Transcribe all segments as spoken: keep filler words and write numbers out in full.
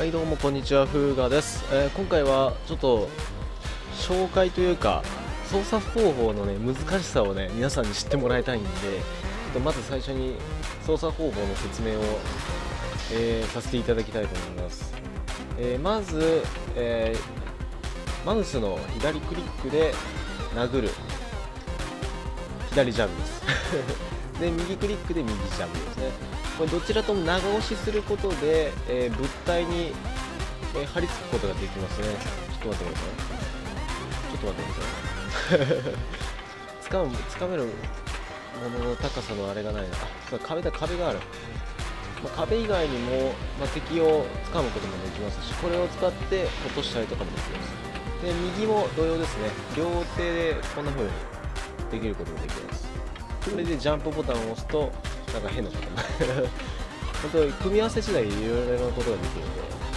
はい、どうもこんにちは、フーガです。えー今回はちょっと紹介というか操作方法のね難しさをね皆さんに知ってもらいたいんで、ちょっとまず最初に操作方法の説明を、えーさせていただきたいと思います。えーまず、えーマウスの左クリックで殴る、左ジャブですで右クリックで右ジャブですね。これどちらとも長押しすることで、えー物体に、えー貼り付くことができますね。ちょっと待ってください。ちょっと待ってください。つかむ、つかめるものの高さのあれがないな。あ、壁だ、壁がある。まあ、壁以外にも、まあ、敵を掴むこともできますし、これを使って落としたりとかもできます。で、右も同様ですね。両手でこんな風にできることができます。これでジャンプボタンを押すと、なんか変なことになる。本当に組み合わせ次第でいろいろなことができるの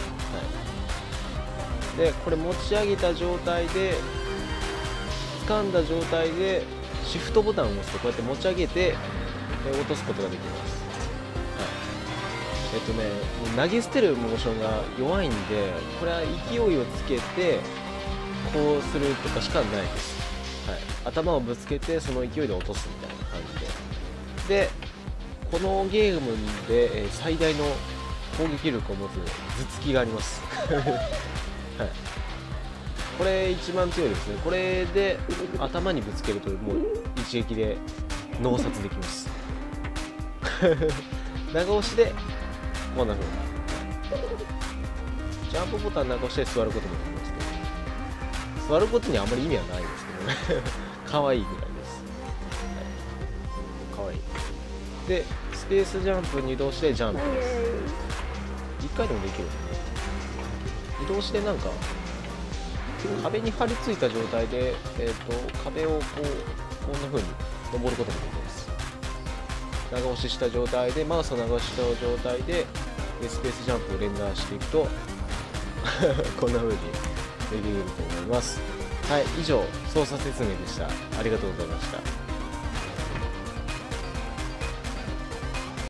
で、はい、でこれ持ち上げた状態で掴んだ状態でシフトボタンを押すとこうやって持ち上げてえ落とすことができます。はい、えっとねもう投げ捨てるモーションが弱いんで、これは勢いをつけてこうするとかしかないです。はい、頭をぶつけてその勢いで落とすみたいな感じで。でこのゲームで、えー、最大の攻撃力を持つ頭突きがあります、はい、これ一番強いですね。これで頭にぶつけるともう一撃で脳殺できます長押しでこんな風にジャンプボタン長押しで座ることもできますけど、座ることにあんまり意味はないですけどね可愛いぐらいです、はい、可愛いで、スペースジャンプに移動してジャンプです。いっかいでもできるよね。移動してなんか壁に張り付いた状態で、えー、と壁をこうこんな風に登ることもできます。長押しした状態でマウスを長押しした状態でスペースジャンプを連打していくとこんな風にできると思います。はい、以上操作説明でした。ありがとうございました。